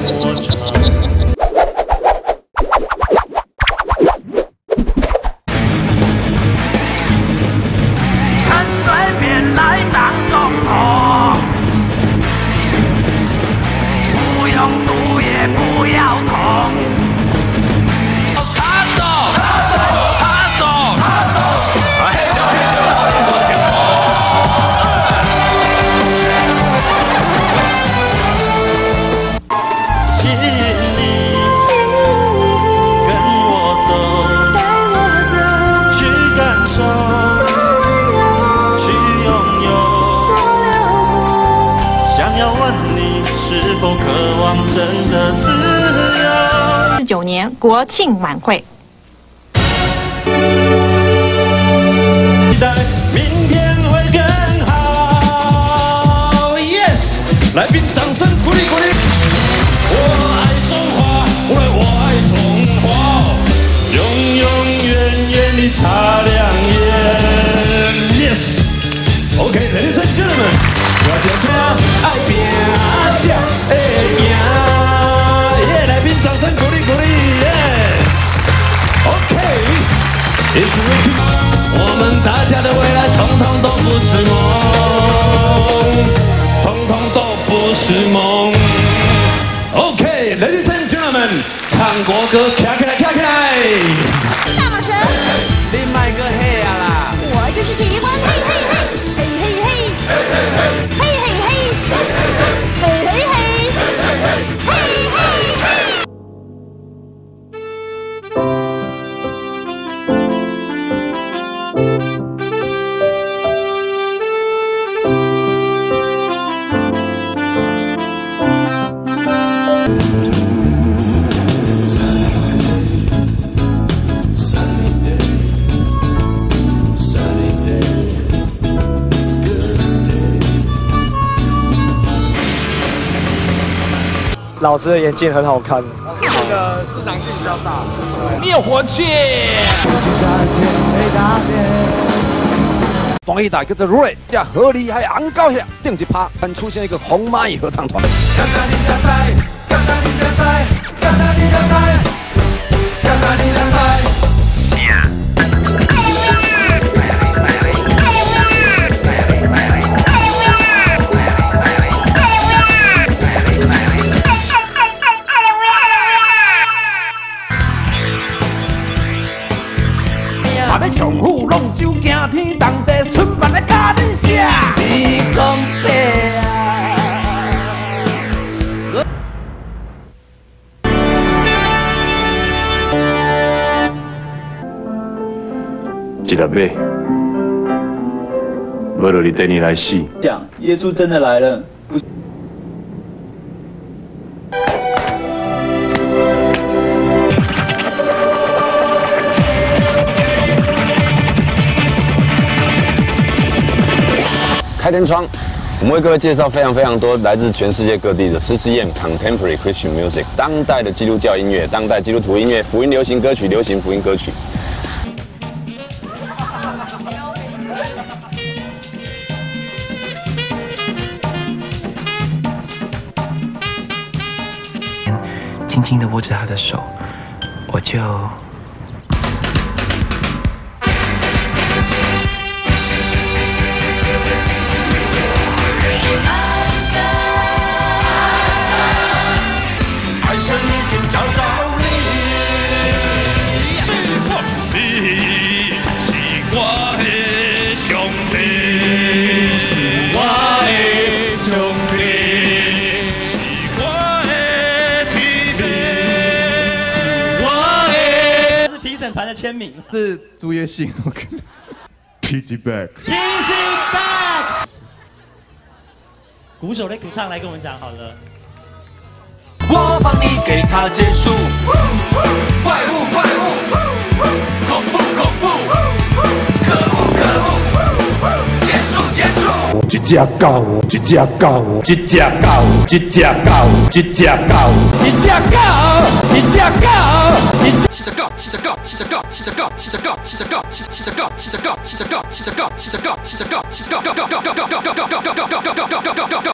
我唱。 陈水扁来当总统，不用赌也不要痛。他走，他走，嘿咻嘿咻，到底多幸福！ 请你跟我走，去感受，去拥有。想要问你，是否渴望真的自由 19年国庆晚会。 期待明天会更好。Yes， 来宾掌声鼓励鼓励。我爱中华，因为我爱中华，永永远远的擦亮眼。Yes，OK，ladies and gentlemen， 我真正爱拼才会赢。耶，来宾掌声鼓励鼓励。Yes，OK，It's ready。我们大家的未来，统统都不是梦，统统都不是梦。OK，ladies and gentlemen， 唱国歌，跳起来，跳起来！ 大马神， 你卖个嘿啊啦！ 我就是喜欢嘿嘿嘿，嘿嘿嘿，嘿嘿嘿，嘿嘿嘿，嘿嘿嘿。 老师的眼镜很好看，那个市场性比较大。 灭火器。 东一带叫做瑞，这河里还昂高下，定一趴，但出现一个红蚂蚁合唱团。 嘛要上虎龙舟行天，当地春晚来教你写。你讲白啊！ 一粒马，无就你等你来死。 讲耶稣真的来了，不。 开天窗，我们为各位介绍非常多来自全世界各地的 CCM Contemporary Christian Music 当代的基督教音乐、当代基督徒音乐、福音流行歌曲、流行福音歌曲。 轻轻地握着他的手，我就。 团的签名是朱叶信 ，Pity Back，Pity Back， 鼓手的鼓唱来跟我们讲好了。 我帮你给他结束，怪物怪物，恐怖恐怖，可恶可恶，结束结束。 一只狗，一只狗，一只狗，一只狗，一只狗，一只狗，一只狗， 七十狗，七十狗，七十狗，七十狗，七十狗，七十狗，七十狗，七十狗，七十狗，七十狗，七十狗，七十狗，七十狗，七十狗，